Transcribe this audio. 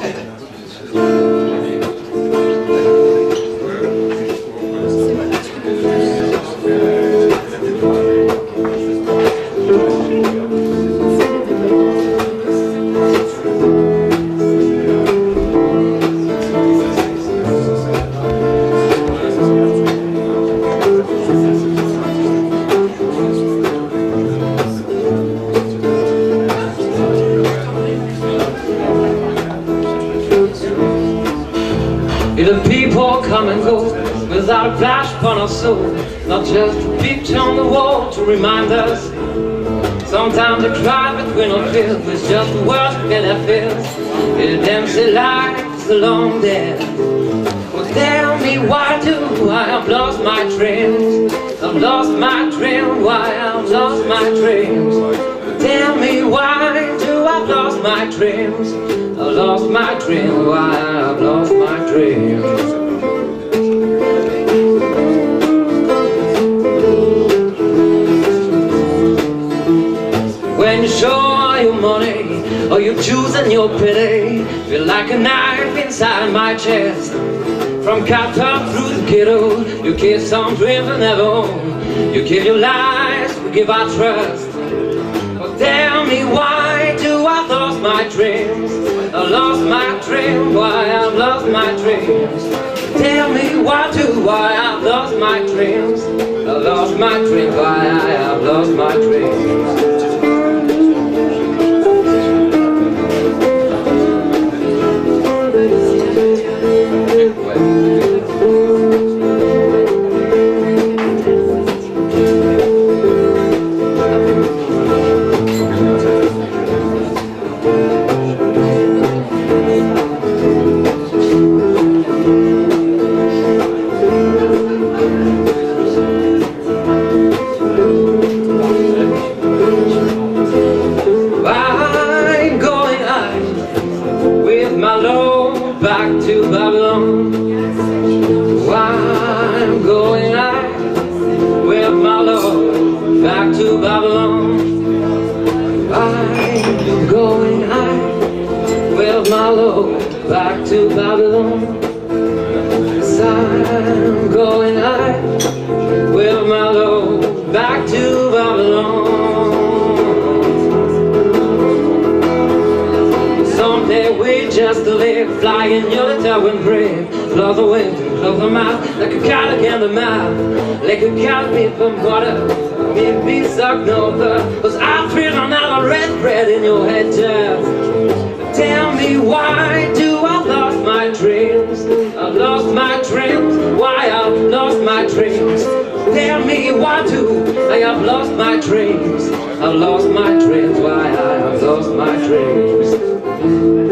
The people come and go without a flash upon our soul, not just a picture on the wall to remind us. Sometimes they cry between our fears, it's just the words we get their fears. It's empty lives along there. Well, tell me, why do I have lost my dreams? I've lost my dream, why I've lost my dreams? Tell me, why do I've lost my dreams? I've lost my dream, why I've lost my dreams. When you show all your money, or you choosing your pity, feel like a knife inside my chest. From Qatar through the ghetto, you kiss some dreams we never own. You give your lies, we give our trust. But tell me, why do I've lost my dreams? I lost my dream, why I've lost my dreams? Tell me, why do I've lost my dreams? I lost my dreams, why I have lost my dreams? Back to Babylon. I'm going out with my Lord. Back to Babylon. I'm going out with my Lord. Back to Babylon. Yes, I'm going out with my Lord. Back to Babylon. Someday we just live, fly in your little and brave. Close the window, close the mouth, like a cat again the mouth. Like a cat me from water, me be sucked over. Cause I feel another red thread in your head, child. Tell me, why do I lost my dreams? I've lost my dreams, why I've lost my dreams? Tell me, why do I have lost my dreams? I've lost my dreams, why I have lost my dreams?